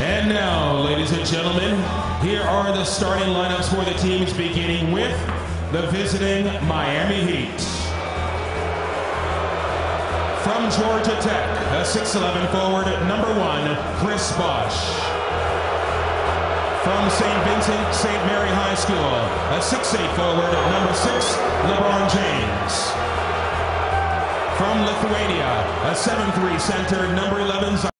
And now, ladies and gentlemen, here are the starting lineups for the teams, beginning with the visiting Miami Heat. From Georgia Tech, a 6'11" forward, number 1, Chris Bosh. From St. Vincent St. Mary High School, a 6'8" forward, number 6, LeBron James. From Lithuania, a 7'3" center, number 11,